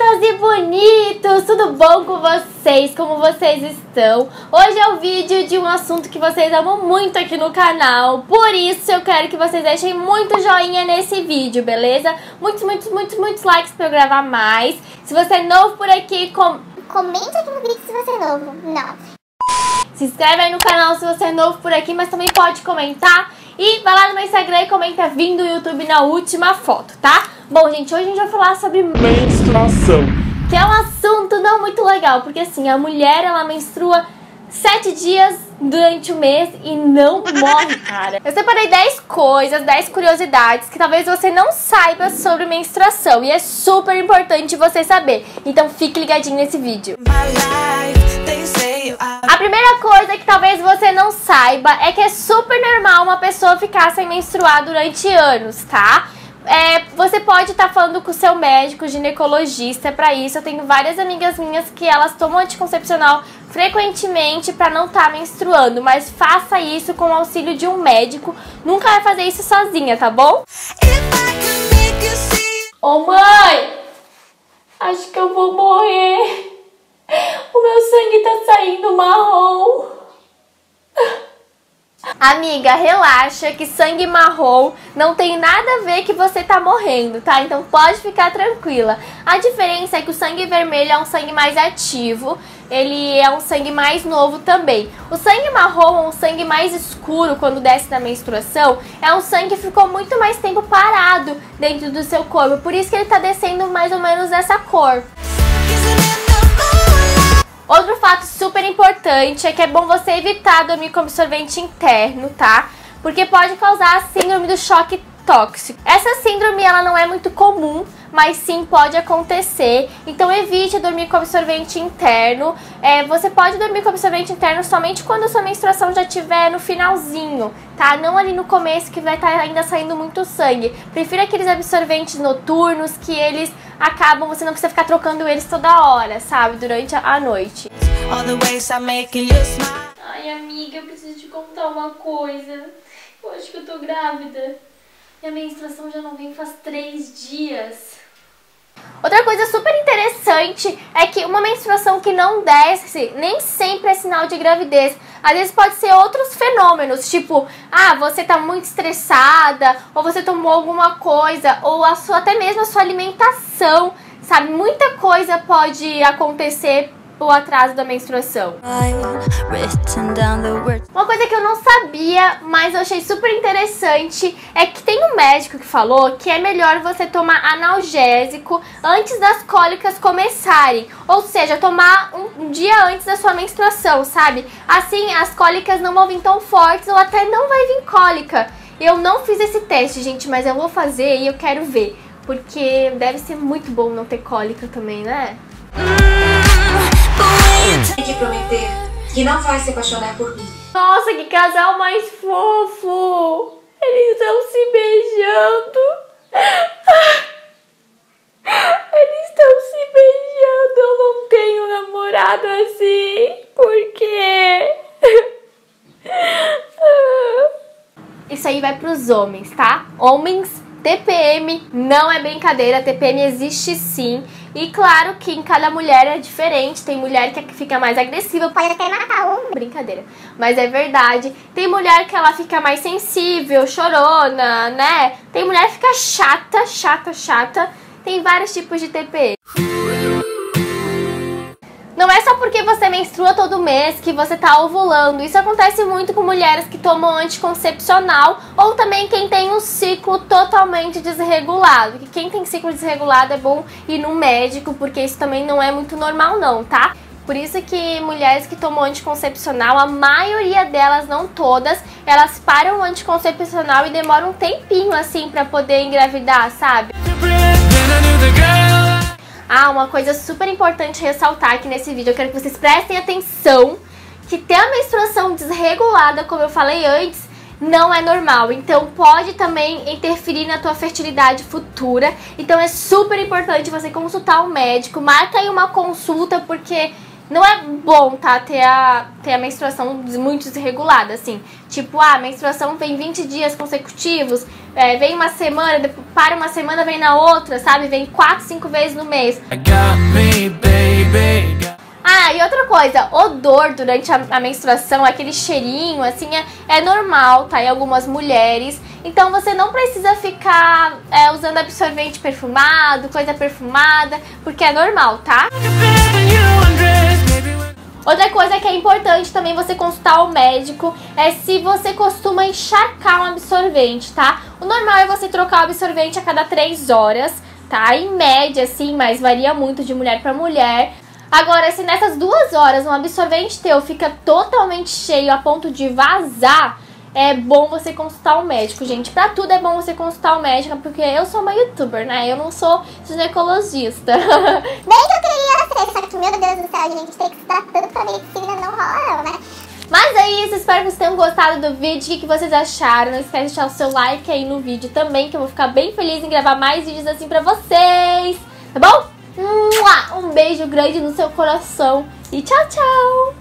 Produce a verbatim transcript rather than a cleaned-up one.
Lindas e bonitos, tudo bom com vocês? Como vocês estão? Hoje é o vídeo de um assunto que vocês amam muito aqui no canal. Por isso eu quero que vocês deixem muito joinha nesse vídeo, beleza? Muitos, muitos, muitos, muitos likes pra eu gravar mais. Se você é novo por aqui, com... comente aqui no vídeo se você é novo. Não. Se inscreve aí no canal se você é novo por aqui, mas também pode comentar. E vai lá no meu Instagram e comenta vindo do YouTube na última foto, tá? Bom, gente, hoje a gente vai falar sobre menstruação, que é um assunto não muito legal, porque assim, a mulher, ela menstrua sete dias durante o mês e não morre, cara. Eu separei dez coisas, dez curiosidades que talvez você não saiba sobre menstruação e é super importante você saber. Então fique ligadinho nesse vídeo. A primeira coisa que talvez você não saiba é que é super normal uma pessoa ficar sem menstruar durante anos, tá? É, você pode estar tá falando com o seu médico, ginecologista, pra isso. Eu tenho várias amigas minhas que elas tomam anticoncepcional frequentemente pra não estar tá menstruando, mas faça isso com o auxílio de um médico. Nunca vai fazer isso sozinha, tá bom? Ô mãe, acho que eu vou morrer. O meu sangue tá saindo marrom. Amiga, relaxa que sangue marrom não tem nada a ver que você tá morrendo, tá? Então pode ficar tranquila. A diferença é que o sangue vermelho é um sangue mais ativo, ele é um sangue mais novo também. O sangue marrom, um sangue mais escuro quando desce na menstruação, é um sangue que ficou muito mais tempo parado dentro do seu corpo, por isso que ele tá descendo mais ou menos dessa cor. Outro fato super importante é que é bom você evitar dormir com absorvente interno, tá? Porque pode causar a síndrome do choque tóxico. Essa síndrome ela não é muito comum, mas sim pode acontecer. Então evite dormir com absorvente interno. É, você pode dormir com absorvente interno somente quando a sua menstruação já estiver no finalzinho, tá? Não ali no começo que vai estar ainda saindo muito sangue. Prefira aqueles absorventes noturnos que eles acabam, você não precisa ficar trocando eles toda hora, sabe? Durante a noite. Ai, amiga, eu preciso te contar uma coisa. Eu acho que eu tô grávida. Minha menstruação já não vem faz três dias. Outra coisa super interessante é que uma menstruação que não desce nem sempre é sinal de gravidez. Às vezes pode ser outros fenômenos, tipo, ah, você tá muito estressada, ou você tomou alguma coisa, ou a sua, até mesmo a sua alimentação, sabe? Muita coisa pode acontecer o atraso da menstruação. Uma coisa que eu não sabia, mas eu achei super interessante, é que tem um médico que falou que é melhor você tomar analgésico antes das cólicas começarem. Ou seja, tomar um, um dia antes da sua menstruação, sabe? Assim as cólicas não vão vir tão fortes ou até não vai vir cólica. Eu não fiz esse teste, gente, mas eu vou fazer e eu quero ver. Porque deve ser muito bom não ter cólica também, né? De prometer que não vai se apaixonar por mim. Nossa, que casal mais fofo! Eles estão se beijando. Eles estão se beijando. Eu não tenho namorado assim. Por quê? Isso aí vai pros homens, tá? Homens, T P M não é brincadeira. T P M existe sim. E claro que em cada mulher é diferente. Tem mulher que fica mais agressiva, pode até matar um. Brincadeira, mas é verdade. Tem mulher que ela fica mais sensível, chorona, né? Tem mulher que fica chata, chata, chata. Tem vários tipos de T P M. Não é só porque você menstrua todo mês que você tá ovulando. Isso acontece muito com mulheres que tomam anticoncepcional ou também quem tem um ciclo totalmente desregulado. Que quem tem ciclo desregulado é bom ir no médico, porque isso também não é muito normal não, tá? Por isso que mulheres que tomam anticoncepcional, a maioria delas, não todas, elas param o anticoncepcional e demoram um tempinho assim pra poder engravidar, sabe? Ah, uma coisa super importante ressaltar aqui nesse vídeo, eu quero que vocês prestem atenção que ter a menstruação desregulada, como eu falei antes, não é normal. Então pode também interferir na tua fertilidade futura. Então é super importante você consultar um médico, marca aí uma consulta, porque Não é bom, tá, ter a, ter a menstruação muito desregulada, assim. Tipo, ah, a menstruação vem vinte dias consecutivos, é, vem uma semana, depois para uma semana, vem na outra, sabe? Vem quatro, cinco vezes no mês. Ah, e outra coisa, odor durante a, a menstruação, aquele cheirinho, assim, é, é normal, tá? Em algumas mulheres. Então você não precisa ficar é, usando absorvente perfumado, coisa perfumada, porque é normal, tá? Outra coisa que é importante também você consultar o médico é se você costuma encharcar um absorvente, tá? O normal é você trocar o absorvente a cada três horas, tá? Em média, assim, mas varia muito de mulher pra mulher. Agora, se nessas duas horas um absorvente teu fica totalmente cheio a ponto de vazar, é bom você consultar o médico, gente. Pra tudo é bom você consultar o médico, porque eu sou uma youtuber, né? Eu não sou ginecologista. Bem que eu queria ser, só que, meu Deus do céu, gente, tem que estudar tudo pra medicina, não rola, né? Mas é isso, espero que vocês tenham gostado do vídeo. O que, que vocês acharam? Não esquece de deixar o seu like aí no vídeo também, que eu vou ficar bem feliz em gravar mais vídeos assim pra vocês. Tá bom? Um beijo grande no seu coração e tchau, tchau!